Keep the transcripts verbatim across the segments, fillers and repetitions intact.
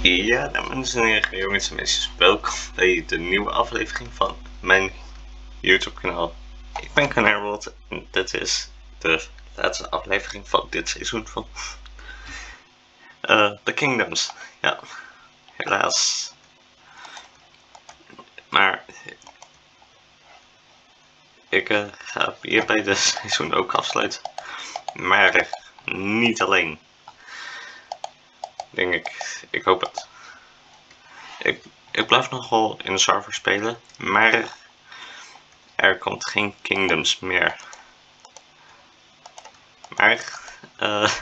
Ja, dames en heren, jongens en meisjes, welkom bij de nieuwe aflevering van mijn YouTube kanaal. Ik ben Kanarwold en dit is de laatste aflevering van dit seizoen van uh, The Kingdoms. Ja, helaas. Maar ik uh, ga hierbij de seizoen ook afsluiten. Maar niet alleen. Denk ik, ik hoop het. Ik, ik blijf nog wel in de server spelen, maar er komt geen Kingdoms meer. Maar uh,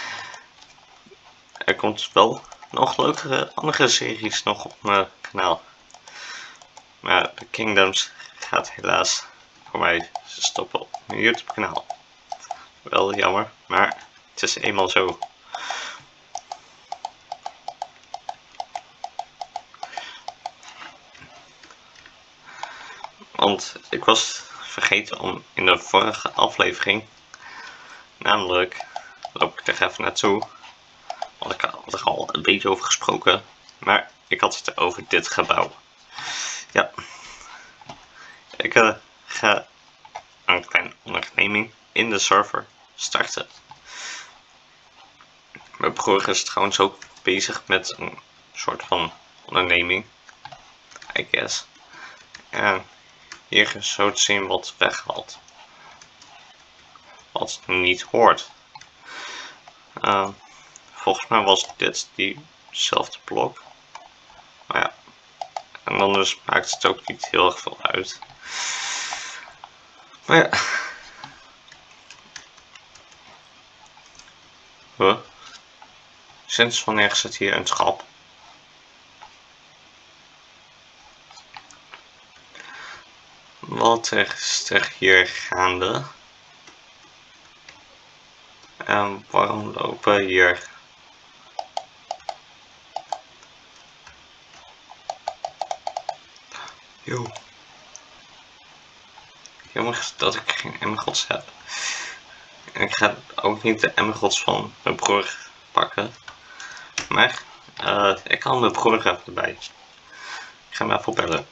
er komt wel nog leukere andere series nog op mijn kanaal. Maar de Kingdoms gaat helaas voor mij stoppen op mijn YouTube kanaal. Wel jammer, maar het is eenmaal zo. Want ik was vergeten om in de vorige aflevering, namelijk, loop ik er even naartoe, want ik had er al een beetje over gesproken, maar ik had het over dit gebouw. Ja, ik uh, ga een kleine onderneming in de server starten. Mijn broer is trouwens ook bezig met een soort van onderneming, I guess. En hier is zo te zien wat weghaalt. Wat niet hoort. Uh, volgens mij was dit diezelfde blok. Maar ja. En dan dus maakt het ook niet heel erg veel uit. Maar ja. Huh? Sinds wanneer zit hier een trap? Wat is er hier gaande? En waarom lopen hier Yo. Jammer dat ik geen emeralds heb. En ik ga ook niet de emeralds van mijn broer pakken. Maar uh, ik kan mijn broer even erbij. Ik ga hem even opbellen.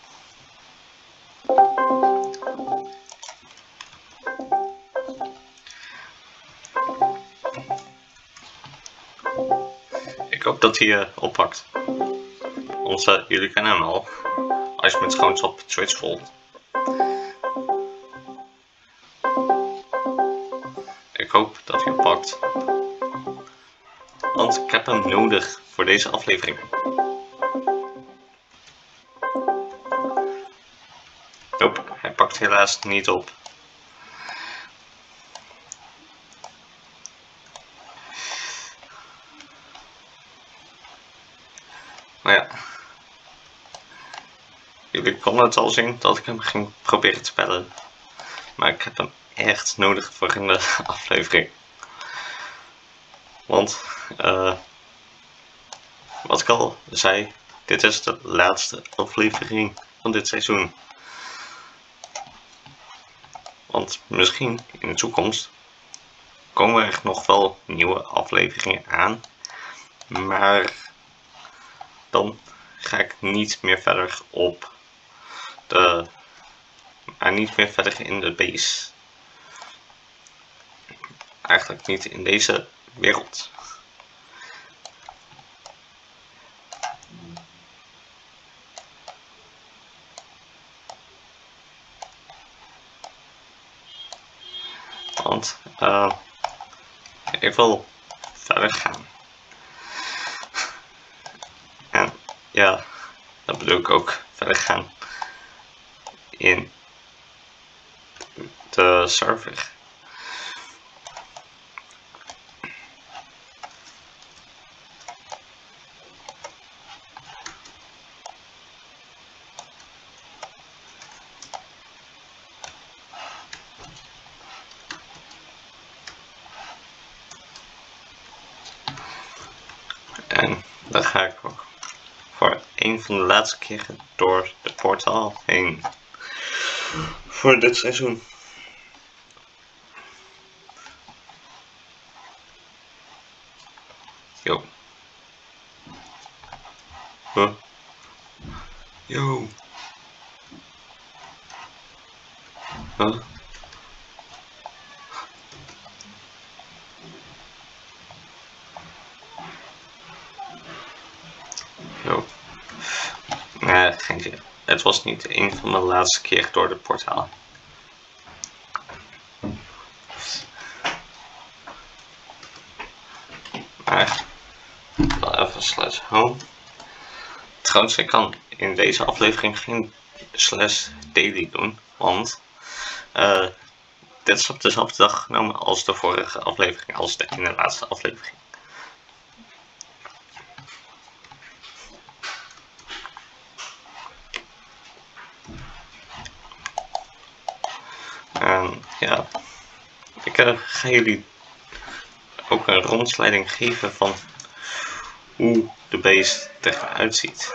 Ik hoop dat hij uh, oppakt. Want uh, jullie kennen hem al. Als je met trouwens op Twitch volgt. Ik hoop dat hij oppakt. Want ik heb hem nodig voor deze aflevering. Nope, hij pakt helaas niet op. Maar ja. Jullie konden het al zien dat ik hem ging proberen te bellen. Maar ik heb hem echt nodig voor in de aflevering. Want, uh, wat ik al zei, dit is de laatste aflevering van dit seizoen. Want misschien in de toekomst komen er nog wel nieuwe afleveringen aan. Maar dan ga ik niet meer verder op de... Maar niet meer verder in de base. Eigenlijk niet in deze wereld. Want uh, ik wil verder gaan. En ja, dat bedoel ik ook verder gaan in de server. En dan ga ik ook voor een van de laatste keren door de portaal heen. Voor dit seizoen. Yo. Huh? Yo. Huh? Yo. Nee, geen zin. Het was niet een van mijn laatste keer door het portaal. Maar wel even slash home. Trouwens, ik kan in deze aflevering geen slash daily doen, want uh, dit is op dezelfde dag genomen als de vorige aflevering, als de ene laatste aflevering. En ja, ik uh, ga jullie ook een rondleiding geven van hoe de beest eruit ziet.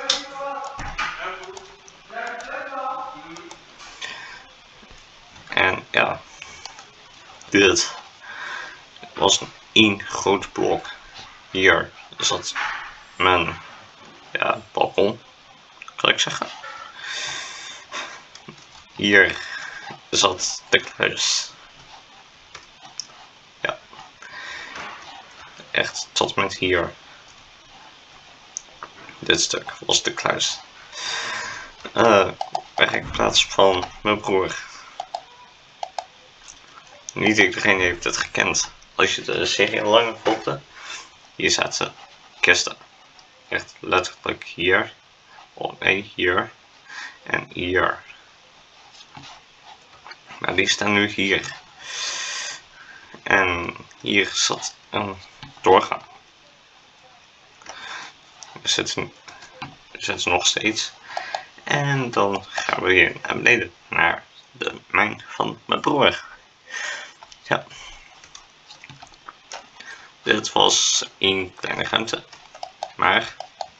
En ja, dit was één groot blok. Hier zat mijn ja, balkon, kan ik zeggen. Hier zat de kluis. Ja, echt tot met hier. Dit stuk was de kluis. Uh, werkplaats van mijn broer. Niet iedereen heeft het gekend. Als je de serie al langer volgde, hier zaten kisten. Echt letterlijk hier. Oh nee, hier. En hier. Maar die staan nu hier. En hier zat een doorgang. We zitten, we zitten nog steeds. En dan gaan we weer naar beneden. Naar de mijn van mijn broer. Ja. Dit was één kleine ruimte. Maar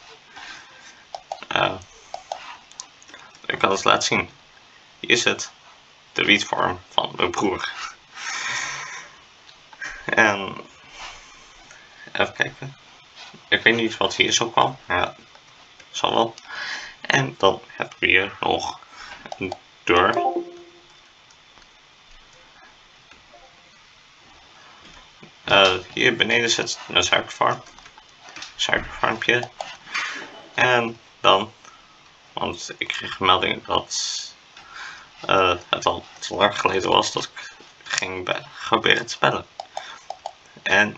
uh, ik kan het laten zien. Hier is het. De wietfarm van mijn broer. En even kijken. Ik weet niet wat hier zo kwam. Ja, zal wel. En dan hebben we hier nog een deur. Uh, hier beneden zit een suikerfarm. Suikerfarmpje. En dan, want ik kreeg een melding dat uh, het al te lang geleden was dat ik ging proberen te bellen. En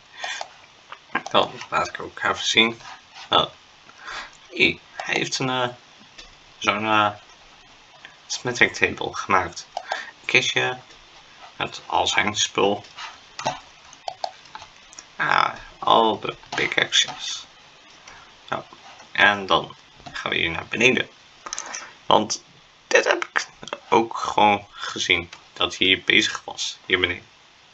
dan laat ik ook even zien. Uh, hij heeft een uh, zo'n uh, smithing table gemaakt. Een kistje met al zijn spul. Ah, al de pickaxes. Nou, en dan gaan we hier naar beneden. Want dit heb ik ook gewoon gezien. Dat hij hier bezig was. Hier beneden.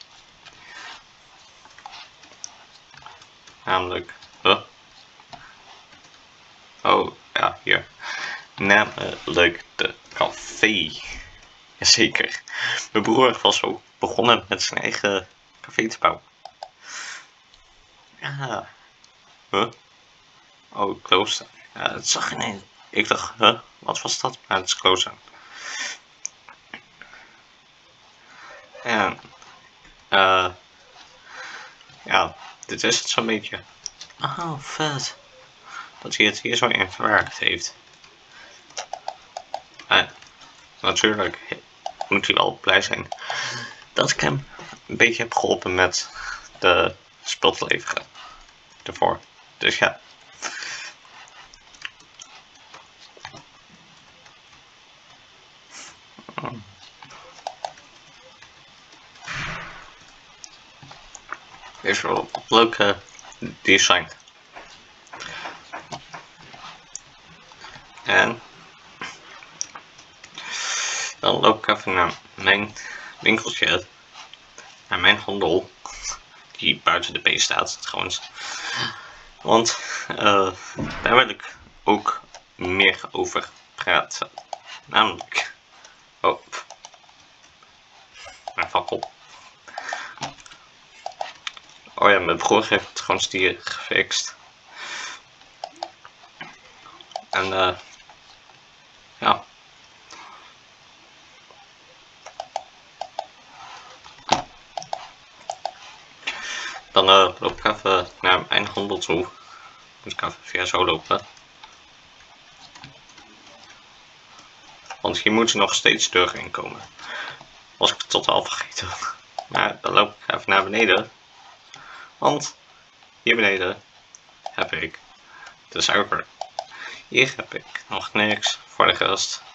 Namelijk. Huh? Oh, ja, hier. Namelijk de café. Jazeker. Mijn broer was ook begonnen met zijn eigen café te bouwen. Ja. Huh? Oh, klooster. Ja, het zag ineens. Ik dacht, huh? Wat was dat? Maar het is klooster. En, uh, ja, dit is het zo'n beetje. Oh, vet. Dat hij het hier zo in verwerkt heeft. En, natuurlijk moet hij wel blij zijn dat ik hem een beetje heb geholpen met de spul te leveren. Ervoor. Dus ja. Is wel een leuke design. En dan loop ik even naar mijn winkeltje, naar mijn handel, die buiten de B staat trouwens. Want uh, daar wil ik ook meer over praten. Namelijk, oh, mijn fakkel. Oh ja, mijn broer heeft trouwens die gefixt. En uh, ja. Dan uh, loop ik even naar mijn handel toe. Moet ik even via zo lopen. Want hier moeten nog steeds deuren in komen. Was ik totaal vergeten. Maar dan loop ik even naar beneden. Want hier beneden heb ik de suiker. Hier heb ik nog niks voor de rest.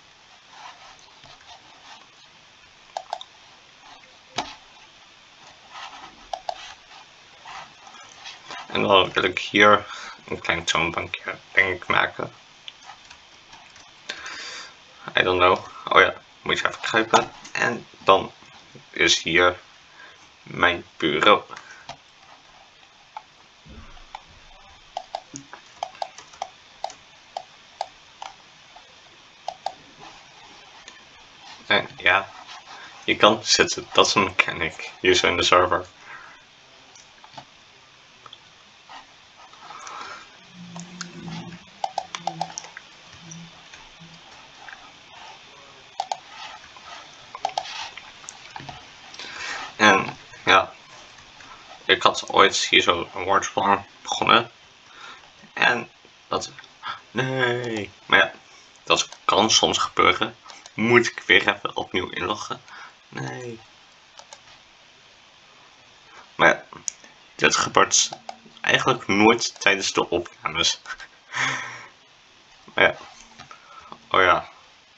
En dan wil ik hier een klein toonbankje, denk ik, maken. I don't know. Oh ja, moet je even kruipen. En dan is hier mijn bureau. En ja, je kan zitten. Dat is een mechanic. Hier zo in de server. En ja, ik had ooit hier zo een woordsplan begonnen. En dat... Nee. Maar ja, dat kan soms gebeuren. Moet ik weer even opnieuw inloggen. Nee. Maar ja, dit gebeurt eigenlijk nooit tijdens de opnames. Maar ja. Oh ja.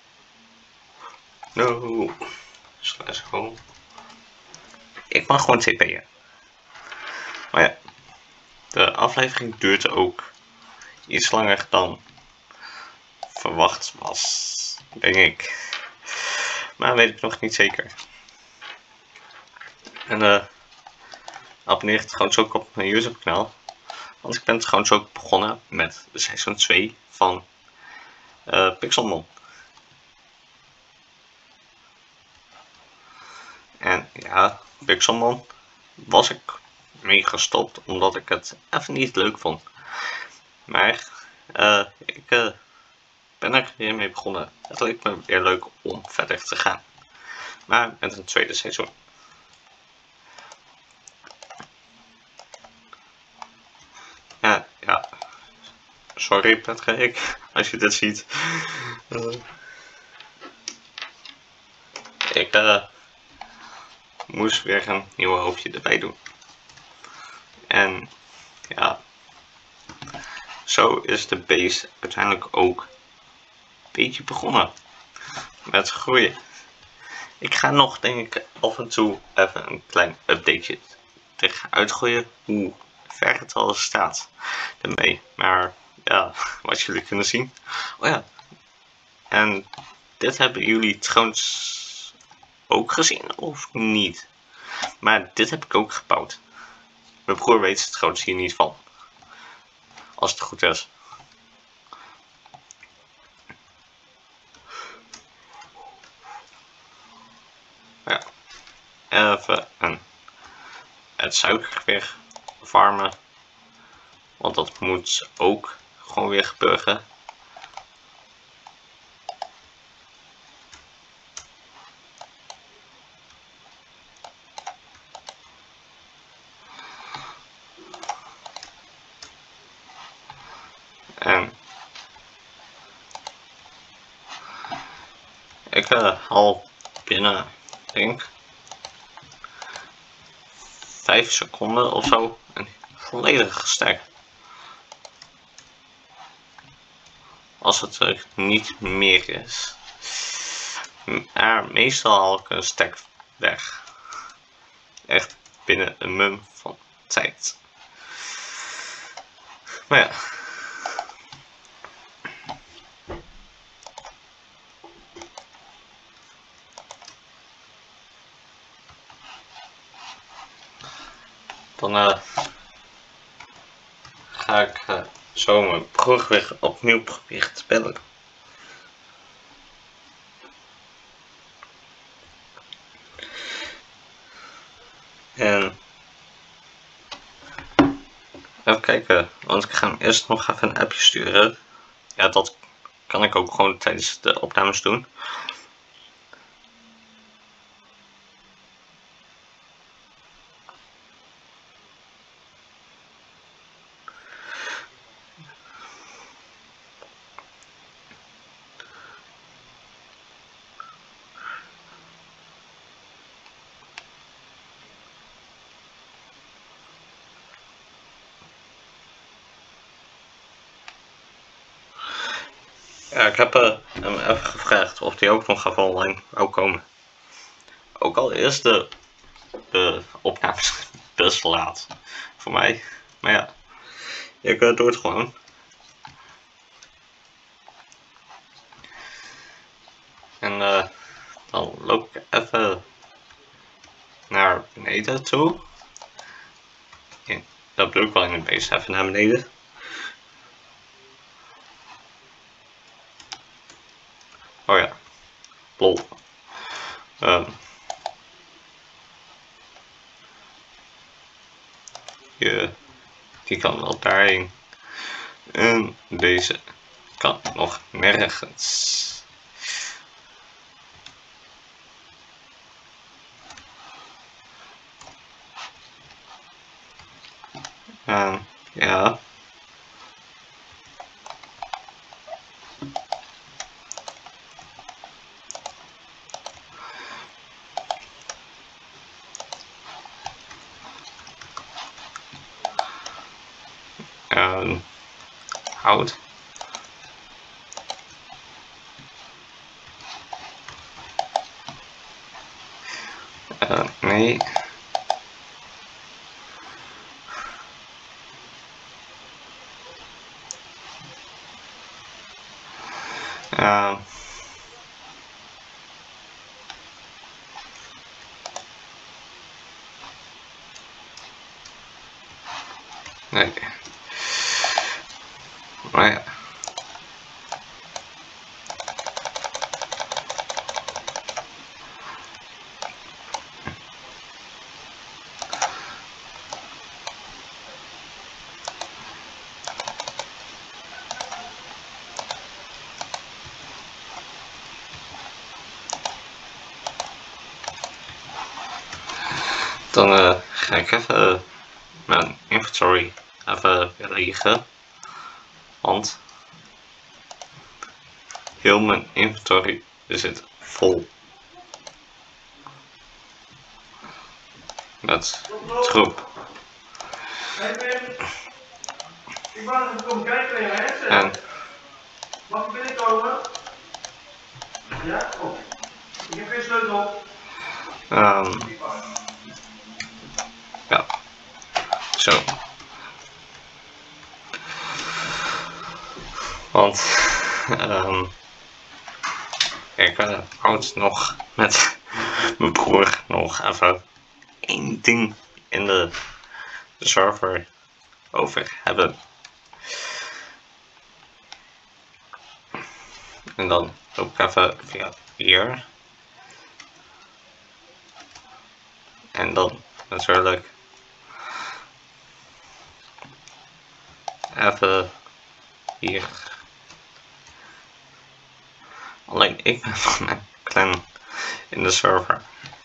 No. Slash home. Ik mag gewoon tp'en. Maar ja. De aflevering duurt ook iets langer dan verwacht was. Denk ik. Maar weet ik nog niet zeker. En uh, abonneer trouwens ook op mijn YouTube kanaal. Want ik ben trouwens ook begonnen met de seizoen twee van uh, Pixelmon. En ja, Pixelmon was ik mee gestopt omdat ik het even niet leuk vond. Maar uh, ik uh, ben er weer mee begonnen. Het leek me weer leuk om verder te gaan. Maar met een tweede seizoen. Ja, ja. Sorry Patrick, als je dit ziet. Uh, ik uh, moest weer een nieuw hoofdje erbij doen. En ja, zo is de base uiteindelijk ook een beetje begonnen met groeien. Ik ga nog, denk ik, af en toe even een klein updateje tegenuit gooien hoe ver het al staat ermee. Maar ja, wat jullie kunnen zien. Oh ja, en dit hebben jullie trouwens ook gezien of niet? Maar dit heb ik ook gebouwd. Mijn broer weet het trouwens hier niet van. Als het goed is. Ja. Even een, het suiker weer farmen. Want dat moet ook gewoon weer gebeuren. En ik uh, al binnen, denk vijf seconden of zo een volledige stack. Als het er niet meer is. Maar meestal haal ik een stack weg. Echt binnen een mum van tijd. Maar ja. Dan uh, ga ik uh, zo mijn broer weer opnieuw proberen te bellen. En even kijken, want ik ga hem eerst nog even een appje sturen. Ja, dat kan ik ook gewoon tijdens de opnames doen. Ja, ik heb uh, hem even gevraagd of hij ook nog even online wou komen. Ook al is de, de opnames best laat voor mij. Maar ja, ik uh, doe het gewoon. En uh, dan loop ik even naar beneden toe. Ja, dat bedoel ik wel in het beest, even naar beneden. Oh ja, lol. Um, je, die kan wel daarheen. En deze kan nog nergens. Um, ja. Um, hout. Uh, nee. Uh, nee. Maar ja. Dan uh, ga ik even uh, mijn inventory even legen. Want heel mijn inventory zit vol met troep. Ik wou even komen kijken naar je headset. En mag ik binnenkomen? Ja? Oh. Ik heb geen sleutel. Um, ja, zo. Want um, ik uh, houd nog met mijn broer nog even één ding in de server over hebben. En dan loop ik even via hier. En dan natuurlijk even hier. Alleen ik ben van mijn clan in de server.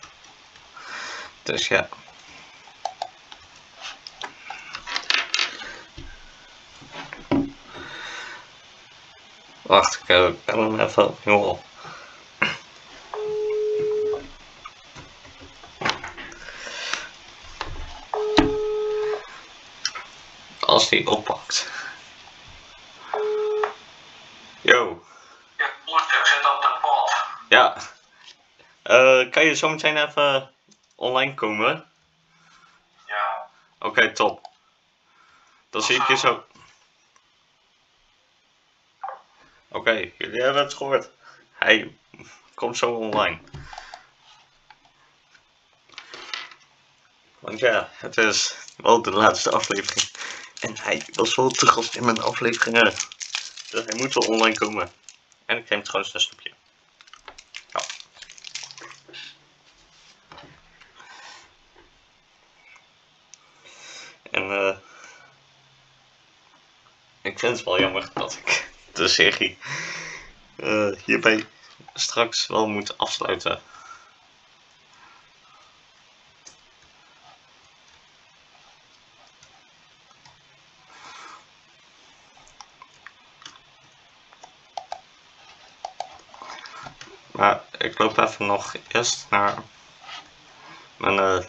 Dus ja. Wacht, ik bel hem even opnieuw op. Als die oppakt. Yo. Ja, ik zit op de pot. Ja. Uh, kan je zo meteen even online komen? Ja. Oké, okay, top. Dan zie ik je zo. Oké, okay, jullie hebben het gehoord. Hij komt zo online. Want ja, het is wel de laatste aflevering. En hij was wel te gast in mijn afleveringen. Dus hij moet wel online komen. En ik neem trouwens een stukje. Ja. En uh, ik vind het wel jammer dat ik de serie uh, hierbij straks wel moet afsluiten. Maar ik loop even nog eerst naar mijn uh,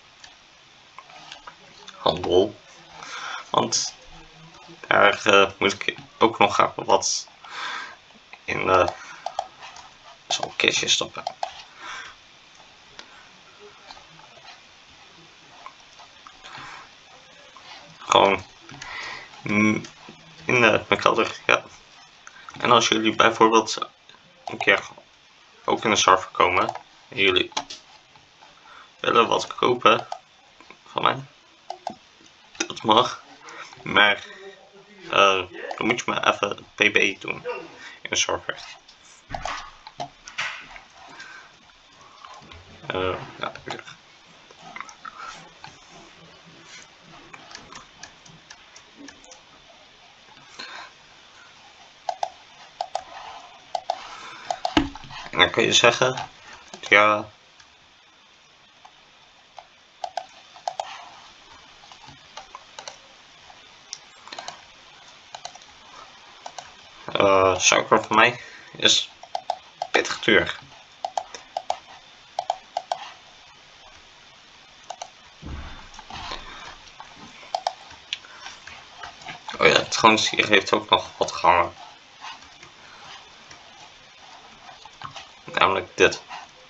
handel. Want daar uh, moet ik ook nog even wat in uh, zo'n kistje stoppen. Gewoon in uh, mijn kelder, ja. En als jullie bijvoorbeeld een keer ook in de server komen en jullie willen wat kopen van mij, dat mag, maar uh, dan moet je me even P B doen in de server. Uh, ja. En dan kun je zeggen, ja, uh, suiker voor mij is pittig duur. Oh ja, trouwens, hier heeft ook nog wat gehangen. Namelijk dit.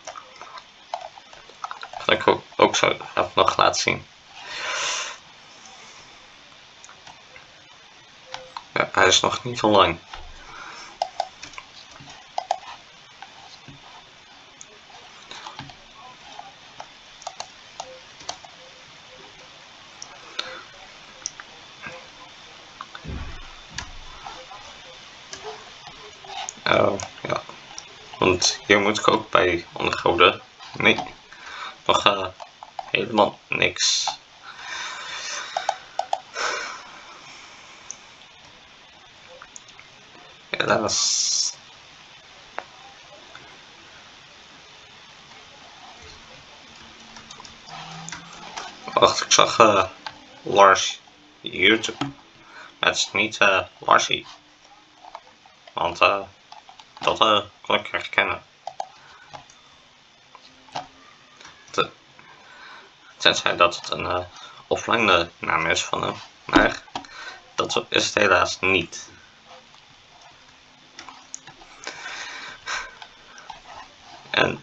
Dat kan ik ook, ook zo even nog laten zien. Ja, hij is nog niet online. Oh, ja. Want hier moet ik ook bij onderhouden. Nee, nog uh, helemaal niks. Helaas. Wacht, ik zag uh, Lars YouTube. Maar het is niet uh, Larsie. Want uh, dat uh, kon ik herkennen. Te, tenzij dat het een uh, offline naam is van hem. Maar dat is het helaas niet. En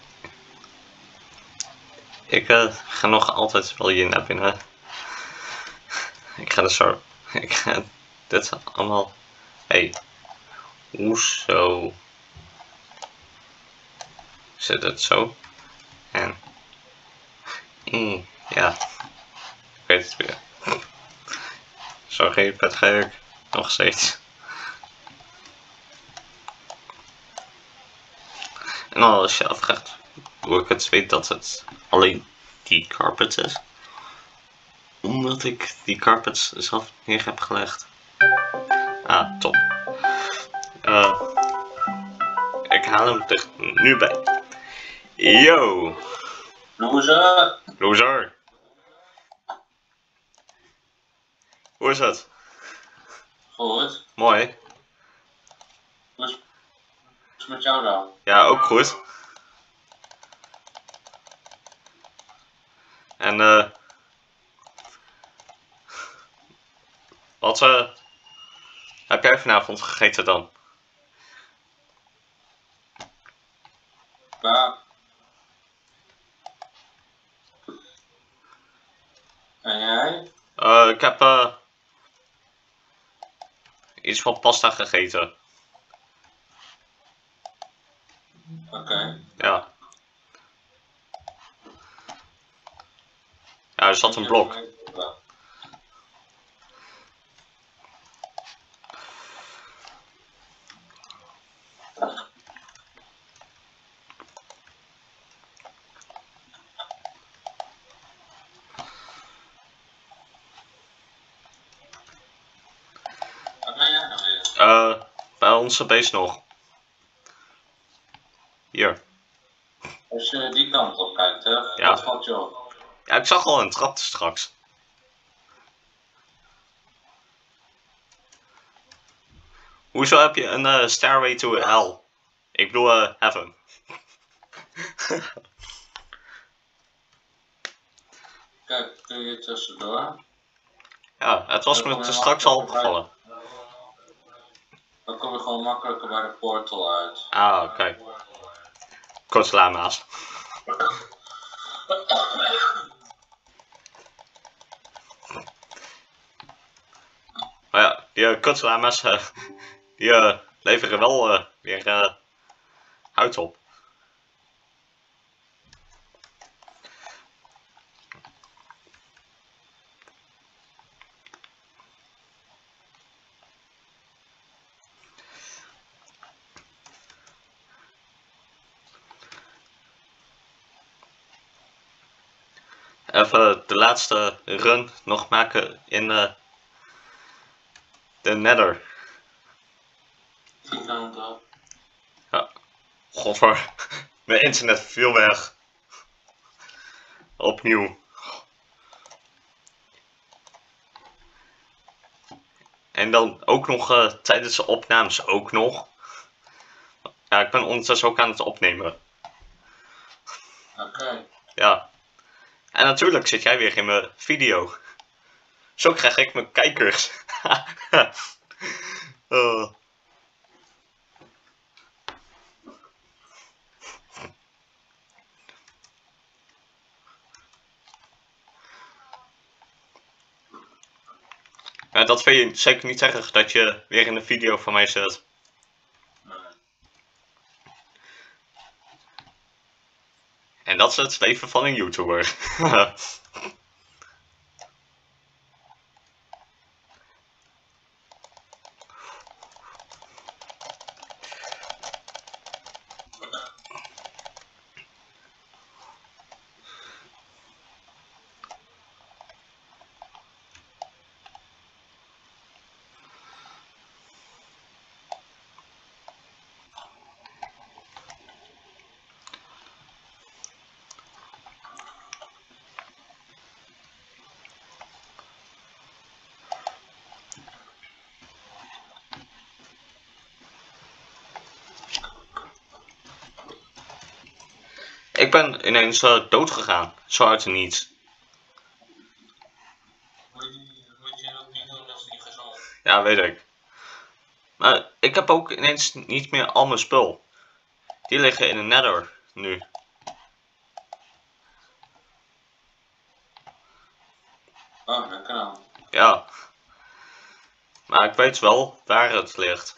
ik uh, ga nog altijd wel hier naar binnen. Ik ga dus zo. Ik ga dit allemaal. Hey, hoezo zit het zo? En mm, ja, ik weet het weer. Sorry, Patrick, nog steeds. En als je afvraagt hoe ik het weet dat het alleen die carpet is, omdat ik die carpets zelf neer heb gelegd. Ah, top. Uh, ik haal hem er nu bij. Yo! Loser! Loser! Hoe is het? Goed. Mooi. Hoe is het met jou dan? Ja, ook goed. En eh... Uh, wat uh, heb jij vanavond gegeten dan? Ja. En jij? Uh, ik heb uh, iets van pasta gegeten. Oké. Okay. Ja. Ja, er zat een blok. Uh, bij onze base nog. Hier. Als je die kant op kijkt, hè, Ja. wat valt je op? Ja, ik zag al een trap straks. Hoezo heb je een uh, Stairway to Hell? Ik bedoel uh, Heaven. Kijk, kun je tussendoor. Ja, het was Dan me kom je te straks al makkelijker opgevallen. Dan kom je gewoon makkelijker bij de portal uit. Ah, oké. Okay. Kortlama's. Maar ja, die uh, kortlama's uh, die uh, leveren wel uh, weer uh, hout op. Even de laatste run nog maken in uh, de Nether. Die kant op. Ja. Godver, mijn internet viel weg. Opnieuw. En dan ook nog uh, tijdens de opnames ook nog. Ja, ik ben ondertussen ook aan het opnemen. Oké. Okay. Ja. En natuurlijk zit jij weer in mijn video. Zo krijg ik mijn kijkers. uh. Ja, dat vind je zeker niet erg dat je weer in een video van mij zit. Nee. En dat is het leven van een YouTuber. Ik ben ineens uh, dood gegaan, zo uit het niets. Moet je, moet je dat niet doen, dat is niet gezond. Ja, weet ik. Maar ik heb ook ineens niet meer al mijn spul. Die liggen in de Nether nu. Oh, dat kan. Ja. Maar ik weet wel waar het ligt.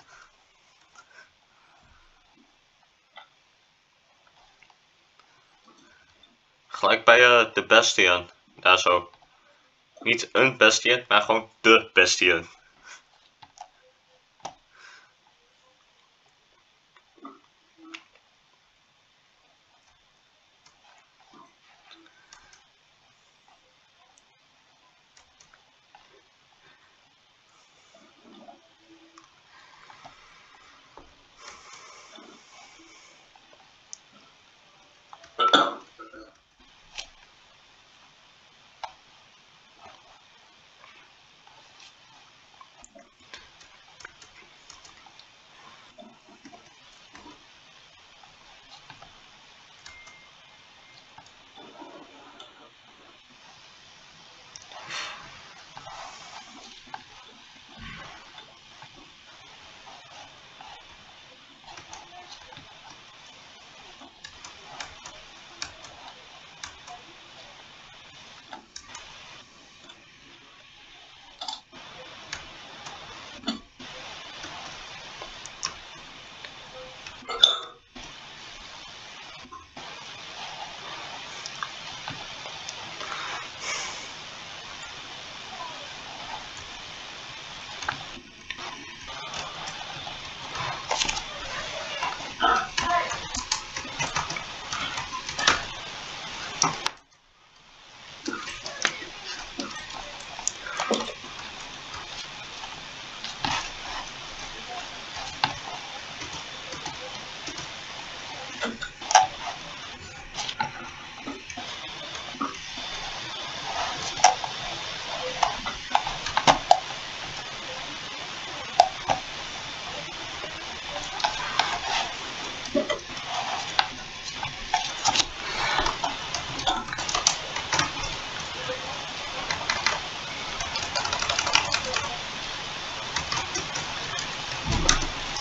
Gelijk bij uh, de Bastion. Daar zo. Niet een Bastion, maar gewoon de Bastion.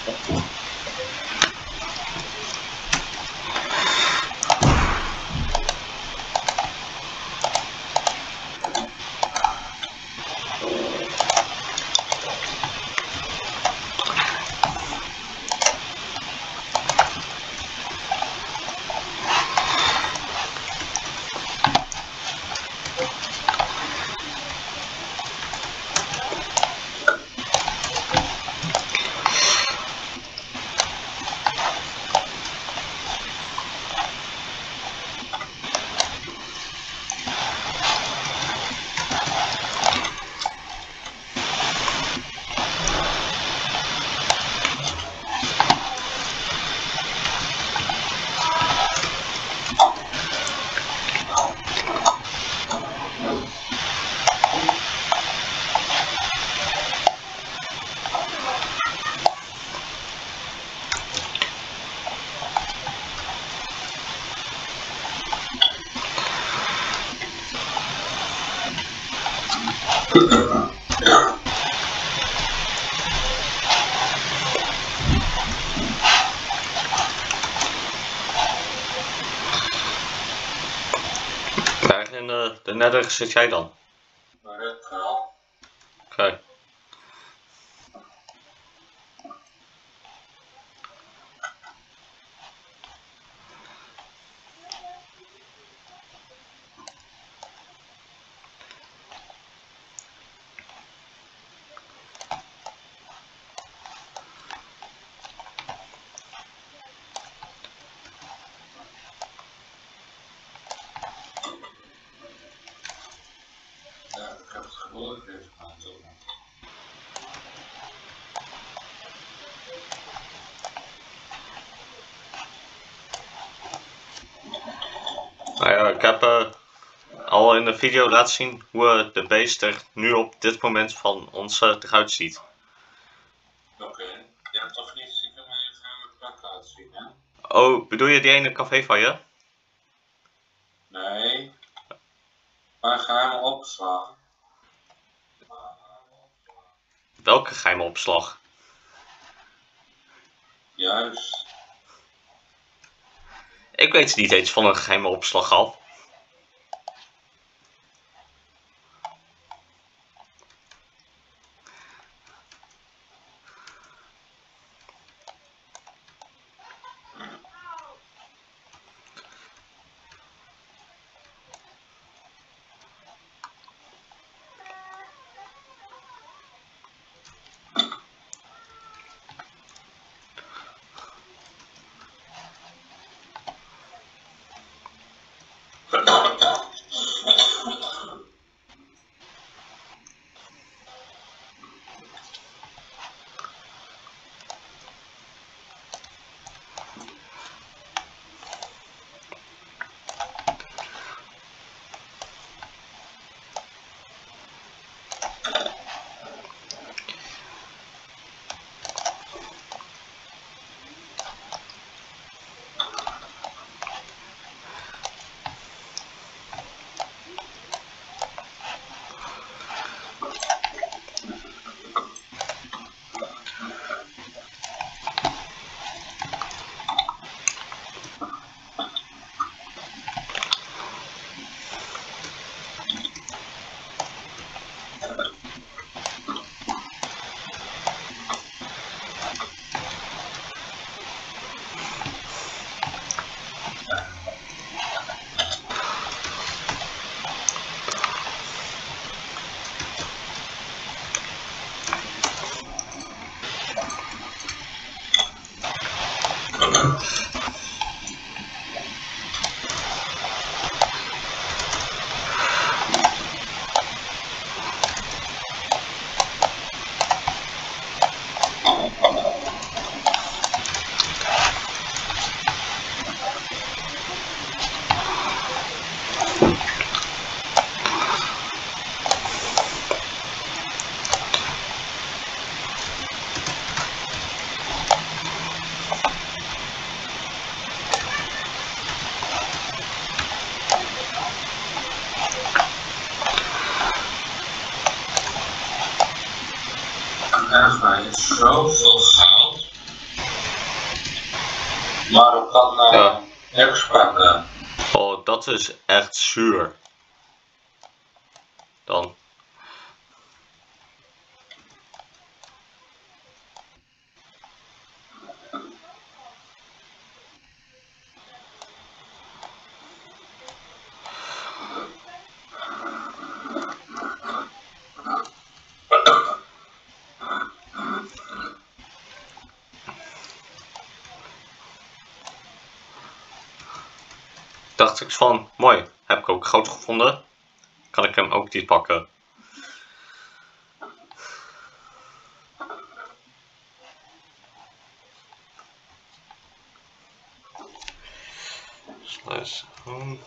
Waar in de, de nether zit jij dan? Maar dat wel. Oké. Okay. Ja, ik heb het gehoord even aan het doen. Nou ja, ik heb uh, al in de video laten zien hoe uh, de beest er nu op dit moment van ons uh, eruit ziet. Oké, okay. Je hebt toch niet stiekem even mijn plek laten zien, hè? Oh, bedoel je die ene café van je? Nee. Maar geheime opslag. Welke geheime opslag? Juist. Ik weet niet eens van een geheime opslag af. Erg bij is zoveel goud. Maar ik kan uh, Ja. rechtspraak. Uh. Oh, dat is echt zuur. Dan. Dacht ik van, mooi, heb ik ook goud gevonden. Kan ik hem ook niet pakken. Sluis home.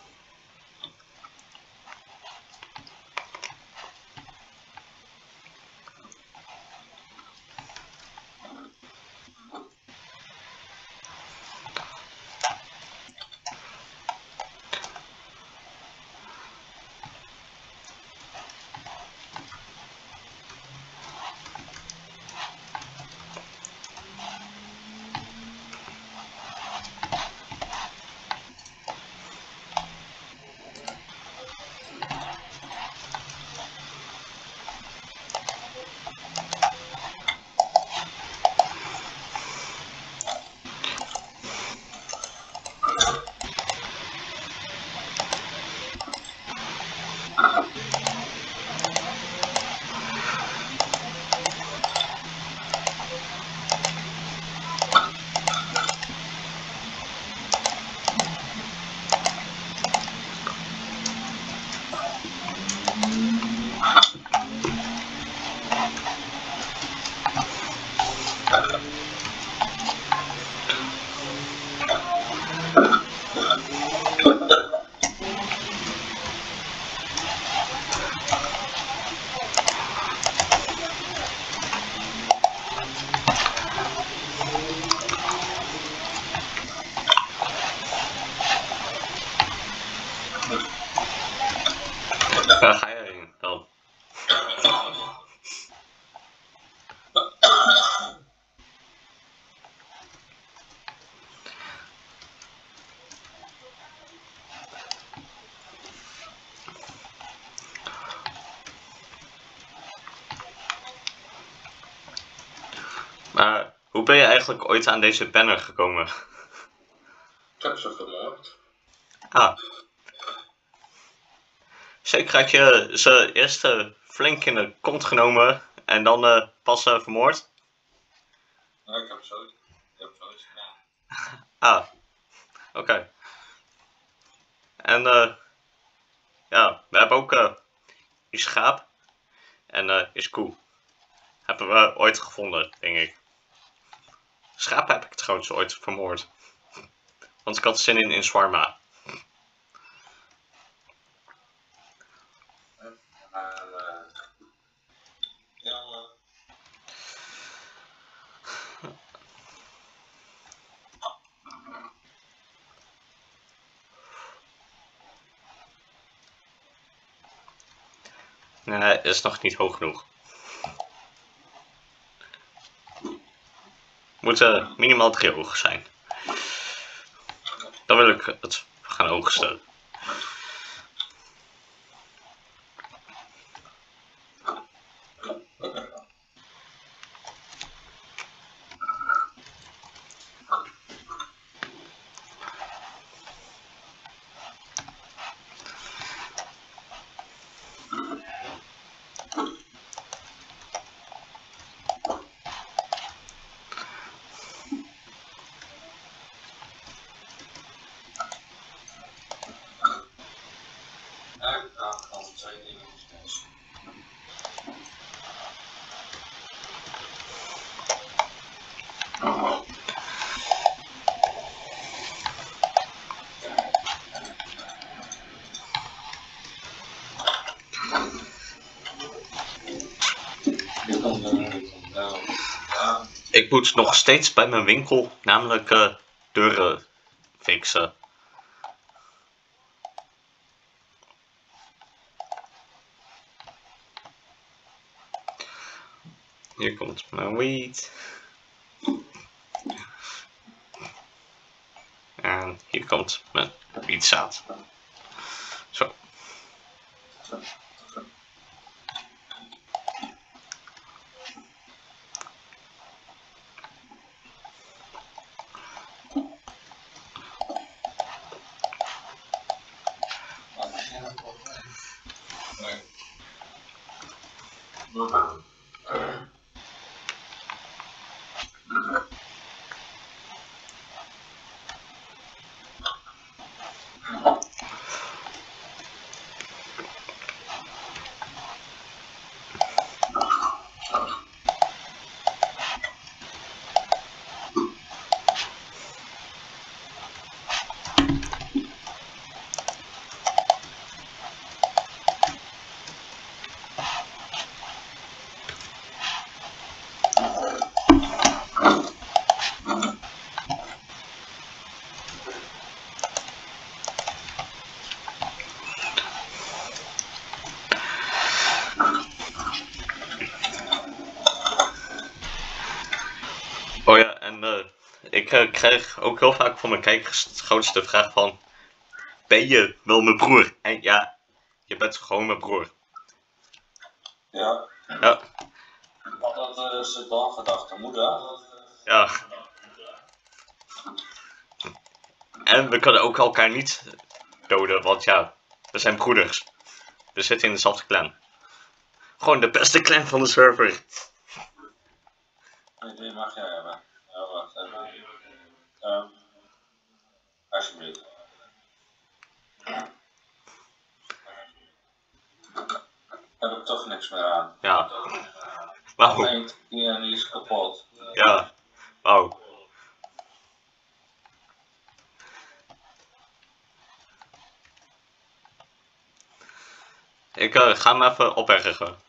Waar ga je heen dan? Maar hoe ben je eigenlijk ooit aan deze banner gekomen? Ik heb ze vermoord. Ah. Zeker had je ze eerst uh, flink in de kont genomen en dan uh, pas uh, vermoord? Nee, ik heb zoiets. Ik heb zoiets gedaan. Ah. Oké. Okay. En uh, ja, we hebben ook uh, die schaap en uh, is koe. Hebben we ooit gevonden, denk ik. Schaap heb ik trouwens ooit vermoord. Want ik had zin in, in shawarma. Nee, is nog niet hoog genoeg. Moeten minimaal drie ogen zijn. Dan wil ik het gaan oogsten. Ik moet nog steeds bij mijn winkel, namelijk uh, deuren fixen. Hier komt mijn weed. En hier komt mijn wietzaad. Zo. Oh ja, en uh, ik uh, krijg ook heel vaak van mijn kijkers de grootste vraag van... Ben je wel mijn broer? En ja, je bent gewoon mijn broer. Ja. Ja. Dat uh, is het dan gedachte, moeder. Ja. En we kunnen ook elkaar niet doden, want ja, we zijn broeders. We zitten in dezelfde clan. Gewoon de beste clan van de server. Nee, die mag jij hebben. Ja, wacht even. Um, alsjeblieft. Heb ik toch niks meer aan. Ja. Wauw. Alleen die en die is kapot. Ja. Wauw. Ik uh, ga hem even opbergen.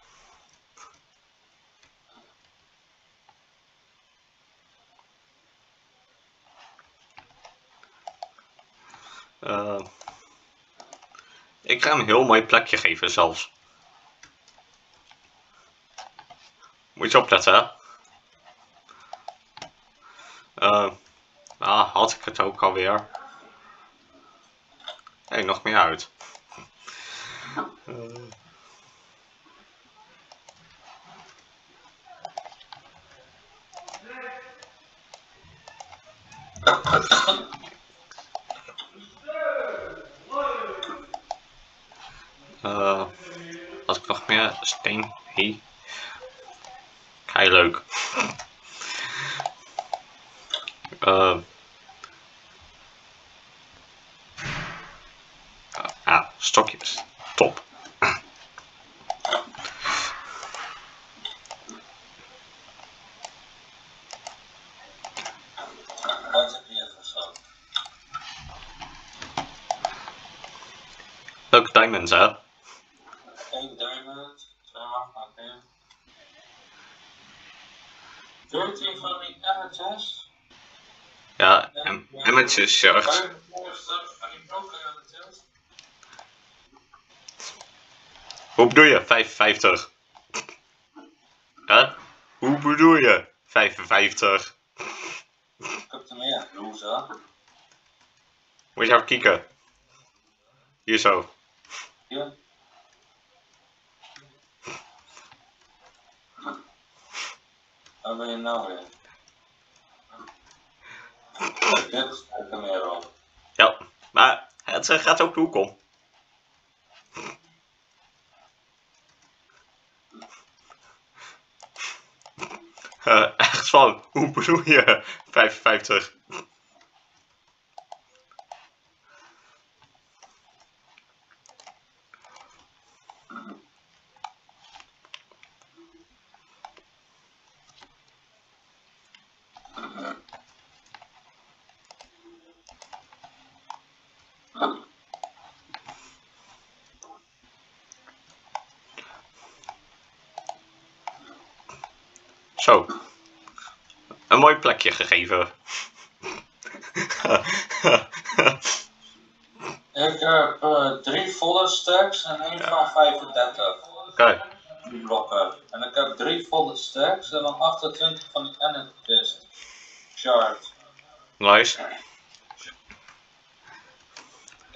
Uh, ik ga hem een heel mooi plekje geven zelfs. Moet je opletten, hè? Uh, nou, had ik het ook alweer. Nee, nog meer uit. Uh. Uh, had ik nog meer steen? Hey. Kei leuk. Uh, ah, stokjes. Top. Wat heb je even zo? Leuke diamonds, hè? één diamond, twee oké. veertien van die amethyst. Ja, en amethyst shards. Hoe bedoel je? vijfenvijftig. Hè? Hoe bedoel je? vijfenvijftig. Ik heb er meer. Hoe zo? Moet je even kijken. Hier zo. Hier. Waar ben je nou weer? Dit staat er meer op. Ja, maar het uh, gaat ook de hoek om. Uh, echt van, hoe bedoel je? vijfenvijftig. Zo. Een mooi plekje gegeven. Ik heb uh, drie volle stacks en één van vijfendertig. Oké. Okay. Blokken. En ik heb drie volle stacks en dan achtentwintig van die amethyst shard. Nice.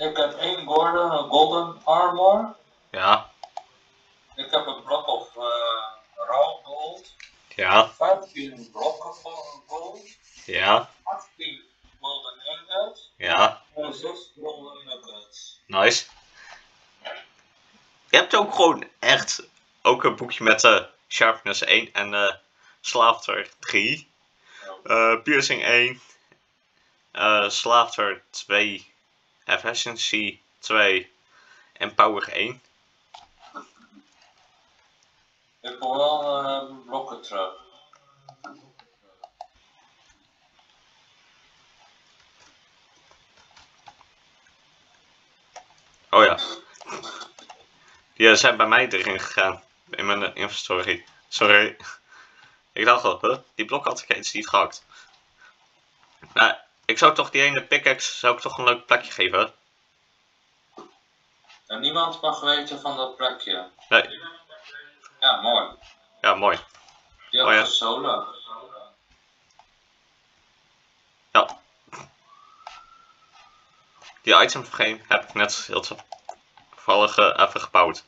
Ik heb één Gordon, een Golden Armor. Ja. Ik heb een blok of uh, raw gold. Ja. vijftien blokken gold. Ja. achttien golden ingots. Ja. En zes golden nuggets. Nice. Je hebt ook gewoon echt ook een boekje met uh, Sharpness één en uh, Slaughter drie. Uh, Piercing één. Uh, Slaughter twee. Efficiency twee. En Power één. Ik wil wel uh, blokken terug. Oh ja. Die zijn bij mij erin gegaan. In mijn uh, inventory. Sorry. Ik dacht al, huh? Die blokadvocaat is niet gehakt. Nou, ik zou toch die ene pickaxe zou ik toch een leuk plekje geven. En niemand mag weten van dat plekje. Nee. Ja, mooi. Ja, mooi. Die had Oh, ja. een solo. Ja. Die item frame heb ik net heel toevallig uh, even gebouwd.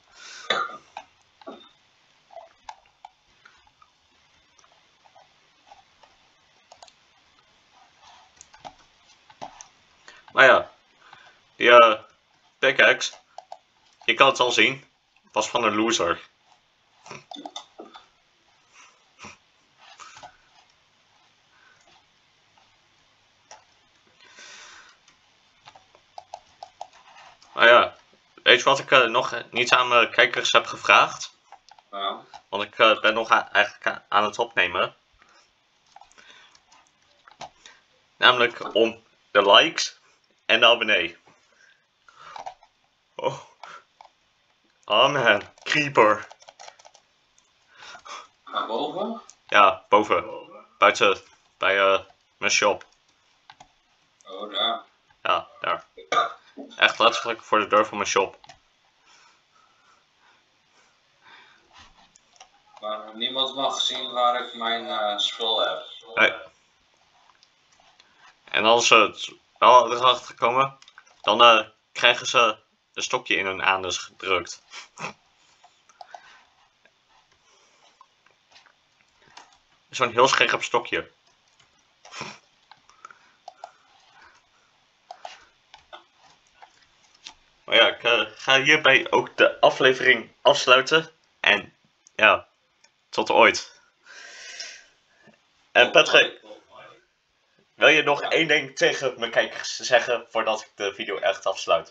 Maar ja, die uh, pickaxe, je kan het al zien, was van een loser. Maar ja, weet je wat ik uh, nog niet aan mijn kijkers heb gevraagd? Ja. Want ik uh, ben nog a eigenlijk aan het opnemen. Namelijk om de likes en de abonnee. Oh. Oh man, creeper. Naar boven? Ja, boven. Buiten, bij uh, mijn shop. Oh, daar. Ja, daar. Echt letterlijk voor de deur van mijn shop. Maar niemand mag zien waar ik mijn uh, spul heb. Nee. En als ze het wel erachter komen, dan uh, krijgen ze een stokje in hun anus gedrukt. Zo'n heel scherp stokje. Maar ja, ik uh, ga hierbij ook de aflevering afsluiten. En ja, tot ooit. En Patrick, wil je nog één ding tegen mijn kijkers zeggen voordat ik de video echt afsluit?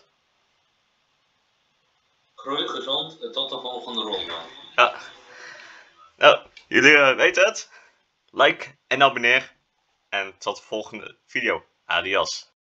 Groei gezond en tot de volgende ronde. Ja. Nou, jullie uh, weten het. Like en abonneer. En tot de volgende video. Adios.